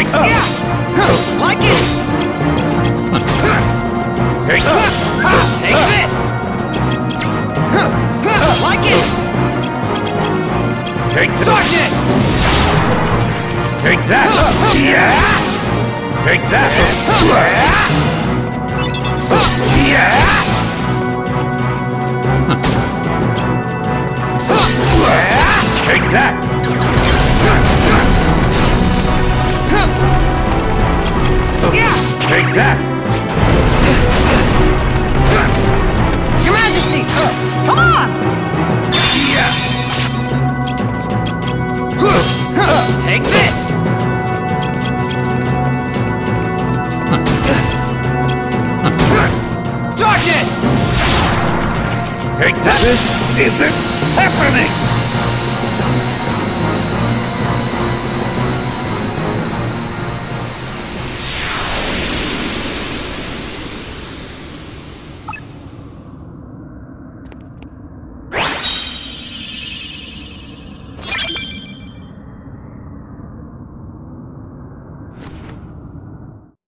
Take Like it! Take Take this! Like it! Take Darkness! Take that! Take that! Take that! Take that! Your Majesty! Come on! Take this! Darkness! Take that! This isn't happening!